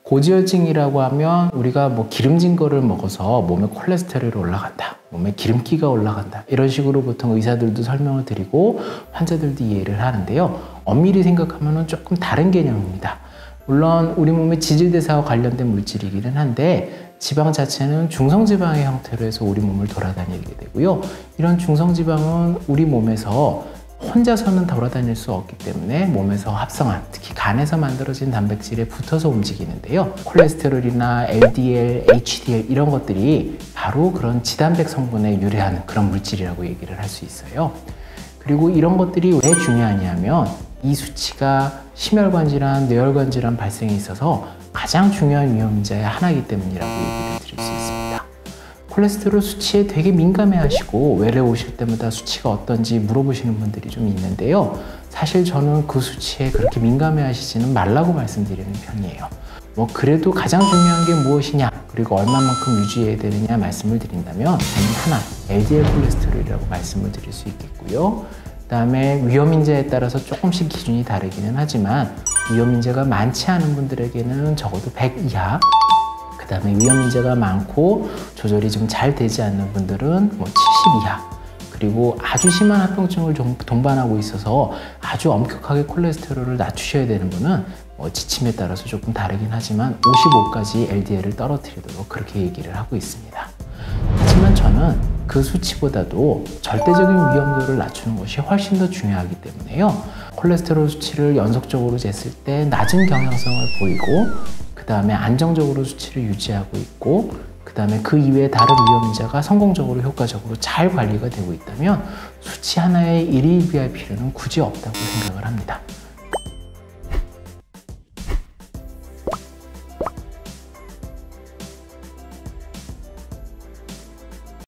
고지혈증이라고 하면 우리가 뭐 기름진 거를 먹어서 몸에 콜레스테롤이 올라간다, 몸에 기름기가 올라간다, 이런 식으로 보통 의사들도 설명을 드리고 환자들도 이해를 하는데요. 엄밀히 생각하면 조금 다른 개념입니다. 물론 우리 몸의 지질대사와 관련된 물질이기는 한데 지방 자체는 중성지방의 형태로 해서 우리 몸을 돌아다니게 되고요. 이런 중성지방은 우리 몸에서 혼자서는 돌아다닐 수 없기 때문에 몸에서 합성한, 특히 간에서 만들어진 단백질에 붙어서 움직이는데요. 콜레스테롤이나 LDL, HDL 이런 것들이 바로 그런 지단백 성분에 유래하는 그런 물질이라고 얘기를 할 수 있어요. 그리고 이런 것들이 왜 중요하냐면 이 수치가 심혈관 질환, 뇌혈관 질환 발생에 있어서 가장 중요한 위험인자의 하나이기 때문이라고 얘기를 드릴 수 있습니다. 콜레스테롤 수치에 되게 민감해 하시고 외래 오실 때마다 수치가 어떤지 물어보시는 분들이 좀 있는데요. 사실 저는 그 수치에 그렇게 민감해 하시지는 말라고 말씀드리는 편이에요. 뭐 그래도 가장 중요한 게 무엇이냐, 그리고 얼마만큼 유지해야 되느냐 말씀을 드린다면 저는 하나, LDL 콜레스테롤이라고 말씀을 드릴 수 있겠고요. 그 다음에 위험인자에 따라서 조금씩 기준이 다르기는 하지만 위험인자가 많지 않은 분들에게는 적어도 100 이하, 그 다음에 위험인자가 많고 조절이 좀 잘 되지 않는 분들은 뭐 70 이하, 그리고 아주 심한 합병증을 동반하고 있어서 아주 엄격하게 콜레스테롤을 낮추셔야 되는 분은 지침에 따라서 조금 다르긴 하지만 55까지 LDL을 떨어뜨리도록 그렇게 얘기를 하고 있습니다. 하지만 저는 그 수치보다도 절대적인 위험도를 낮추는 것이 훨씬 더 중요하기 때문에요. 콜레스테롤 수치를 연속적으로 쟀을 때 낮은 경향성을 보이고 그 다음에 안정적으로 수치를 유지하고 있고 그 다음에 그 이외에 다른 위험인자가 성공적으로 효과적으로 잘 관리가 되고 있다면 수치 하나에 일일비할 필요는 굳이 없다고 생각을 합니다.